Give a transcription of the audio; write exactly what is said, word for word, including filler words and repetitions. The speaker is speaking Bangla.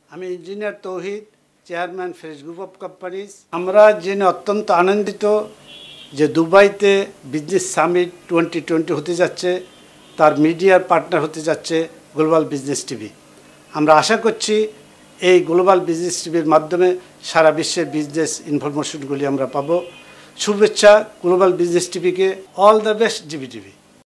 আমি engineer Tauhid, chairman fresh group of companies. আমরা জেনে অত্যন্ত আনন্দিত যে দুবাইতে বিজনেস সামিট টোয়েন্টি টোয়েন্টি হতে যাচ্ছে, তার মিডিয়ার পার্টনার হতে যাচ্ছে গ্লোবাল বিজনেস টিভি। আমরা আশা করছি এই গ্লোবাল বিজনেস টিভির মাধ্যমে সারা বিশ্বের বিজনেস ইনফরমেশনগুলি আমরা পাবো। শুভেচ্ছা গ্লোবাল বিজনেস টিভিকে। All the best GB TV.